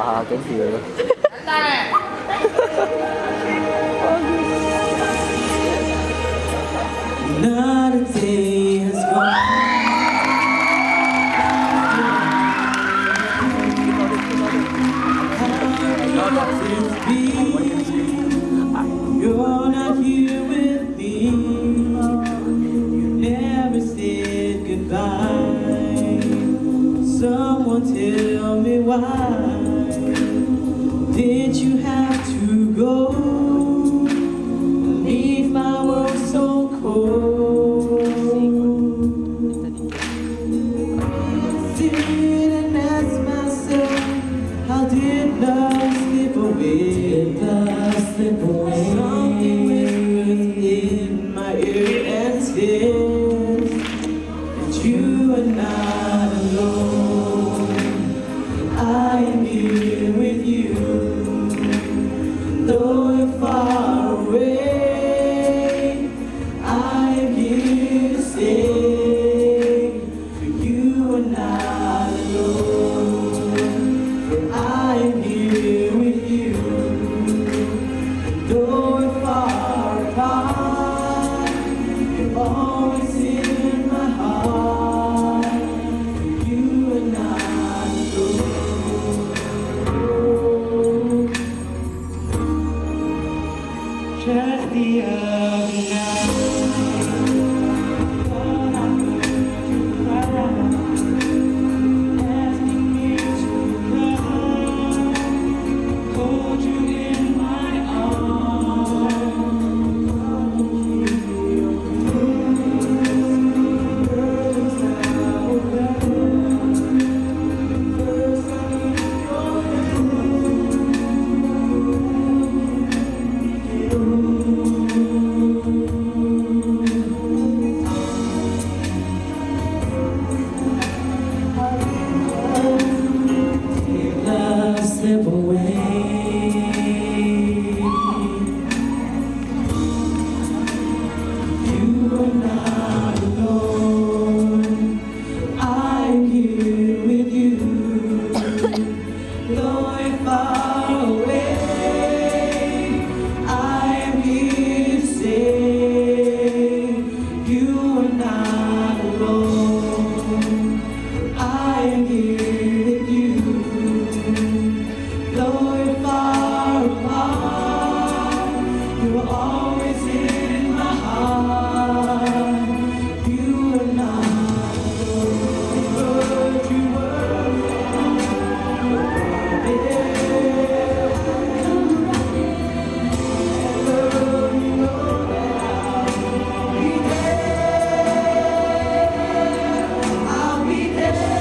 thank you. Not a day has gone. You're not here with me. You never said goodbye. Someone tell me why did you have to go? Leave my world so cold. Sit and ask myself, how did love slip away? Something whispers in my ear and says that you are not alone. I am here with you, though you're far away. I am here to say, for you are not alone. For I am here with you, though we're far apart, you're always in my heart. For you are not alone. Just the other night, thought I heard you cry, asking me to come, hold you in my arms. Slip away. You are not alone. I'm here with you, though I'm far away. I am here to say you are not alone. I am here with you, though you're far apart, you are always in my heart. You are not alone. You were there. Come running, ever you know that I'll be there. I'll be there.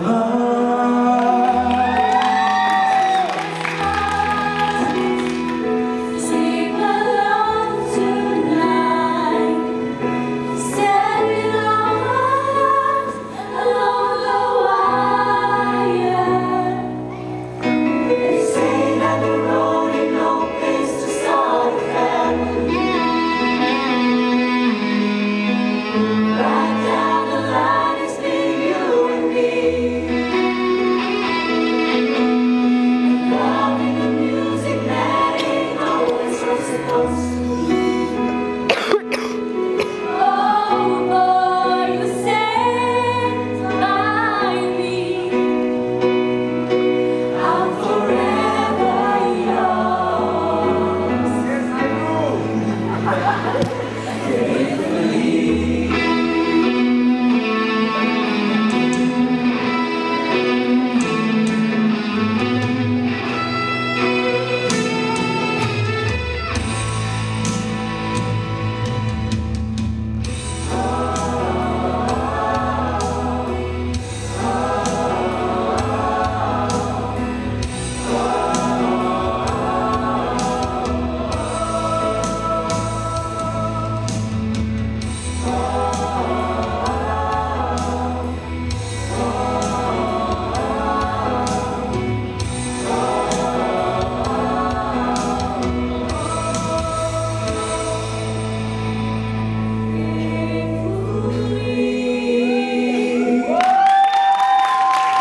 Oh